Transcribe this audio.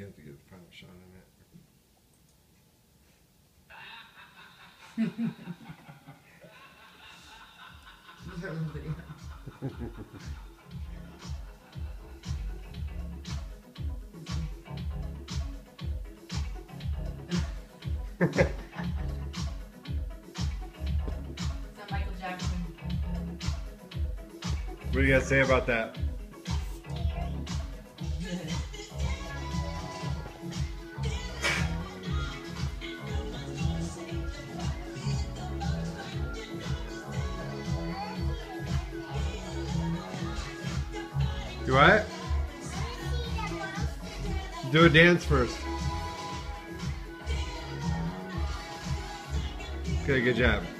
have to get the final shot on it. Your little video. Is that Michael Jackson? What do you guys say about that? Do what? Do a dance first. Okay, good job.